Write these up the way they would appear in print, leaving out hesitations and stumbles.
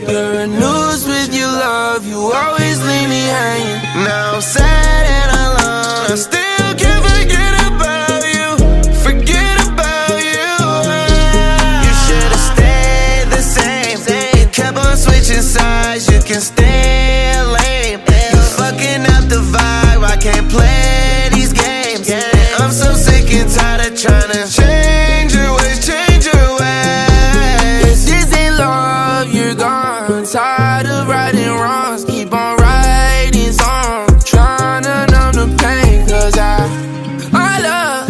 You're a noose with your love, you always leave me hanging. Now I'm sad and alone, I still can't forget about you. Forget about you. You should've stayed the same. You kept on switching sides, you can stay lame. You fucking up the vibe, I can't play these games. And I'm so sick and tired of trying to change your ways, change your ways. This ain't love, you're gone. Tired of righting wrongs, keep on writing songs, trying to numb the pain. Cause I love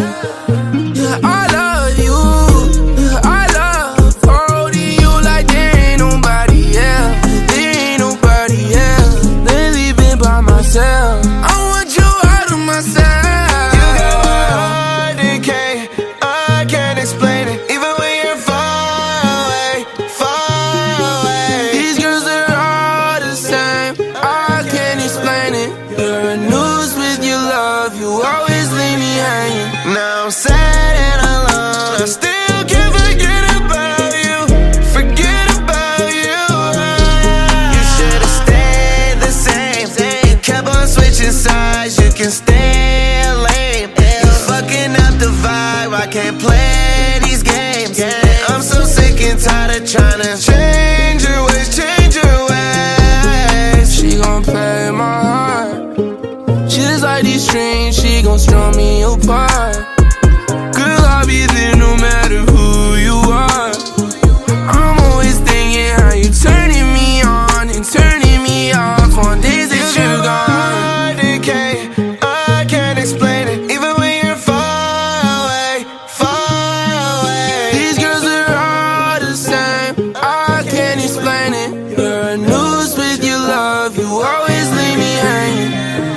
you. I love holding you like there ain't nobody else. There ain't nobody else. Lately been by myself, I want you out of myself. You got my heart decay, I can't explain it. Even when you're far away, far away. These girls are all the same, I can't explain it. You're a noose with your love, you always leave me hanging. Now I'm sad and alone, I still can't forget about you. Forget about you. You should've stayed the same. You kept on switching sides, you can stay lame. You fucking up the vibe, I can't play these games. And I'm so sick and tired of trying to change your ways, change your ways. She gon' play my heart, just like these strings, she gon' strum me apart. Girl, I'll be there no matter who you are. I'm always thinking how you turning me on and turning me off on days that you're gone. Decay, I can't explain it. Even when you're far away, far away. These girls are all the same, I can't explain it. You're a noose with your love, you always leave me hanging.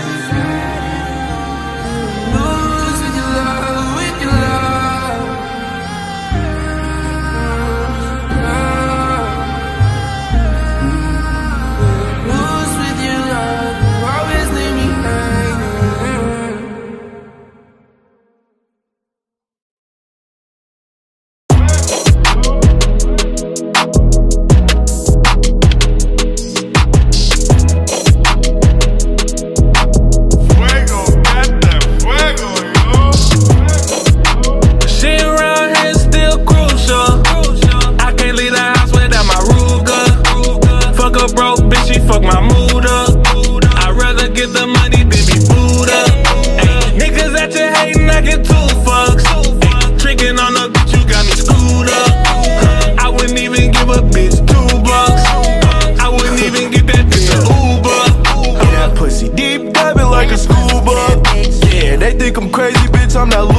Noose with your love, with your love. Noose with your love, you always leave me hanging. Fuego, got fuego, yo. Shit around here still crucial. I can't leave the house without my Ruger. Fuck a broke bitch, she fuck my mood up. I'd rather get the money than be booed up. Ay, niggas that you hating, I get 2 fucks. Ay, tricking on the bitch, you got me screwed up. I wouldn't even give a bitch $2. I wouldn't even get that bitch an Uber. That pussy deep diving like a scuba. Yeah, they think I'm crazy, bitch, I'm not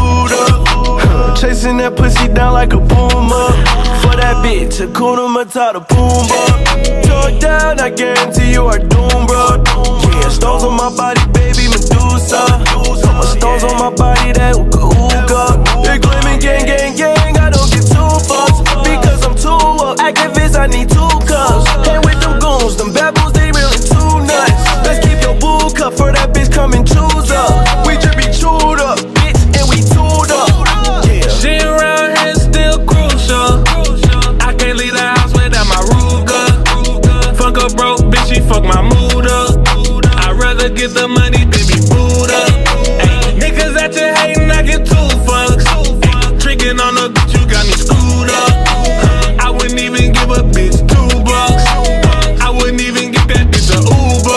Luda. Chasing that pussy down like a puma. For that bitch, Hakuna Matata Pumbaa. Tore down, I guarantee you are doomed, bro. Yeah, stones on my body, baby, Medusa. Couple stones on my body, that ooga. They claiming gang, gang, gang, I don't get 2 fucks. Because I'm too old, activist, I need 2 cups. Hang with them goons, them babbles, they really too nuts. Let's keep your boo cup for that bitch, come and choose up. We just be chewed up, bitch, and we tooled up. Yeah. Shit around here still crucial. I can't leave the house without my Ruger. Fuck a broke bitch, she fuck my mood up. I'd rather get the money than be booed up. Ay, niggas that you hating, I get 2 fucks. Ay, tricking on the bitch, you got me screwed up. I wouldn't even give a bitch $2. I wouldn't even get that bitch an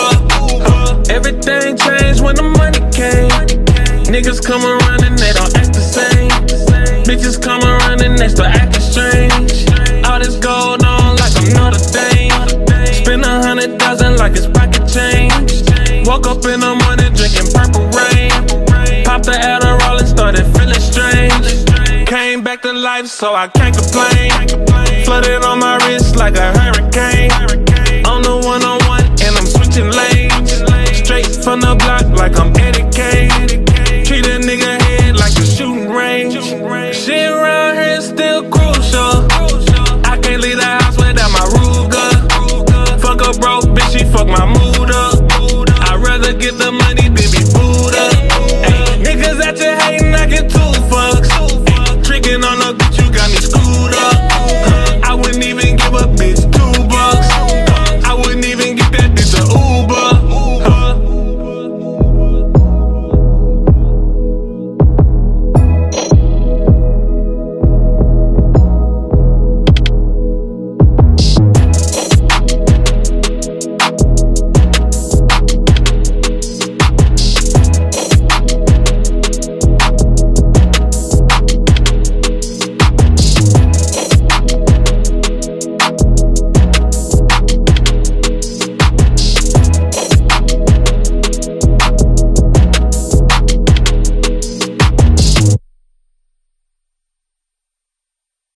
Uber. Everything changed when the money came. Niggas come around and they don't act the same. Bitches come around and they start acting strange. All this gold on like I'm Notre Dame. Spend 100,000 like it's pocket change. Woke up in the morning drinking purple rain. Popped the Adderall and started feeling strange. Came back to life so I can't complain. Flooded on my wrist like a hurricane. On the one-on-one and I'm switching lanes. Straight from the block like I'm Eddie Kane. Treat a nigga head like a shooting range. Shit around here still crucial. I can't leave the house without my Ruger. Fuck a broke bitch, she fuck my mood up. I'd rather get the money than be booed up. Ay, niggas that you hating, I get 2 fucks. Ay, tricking on the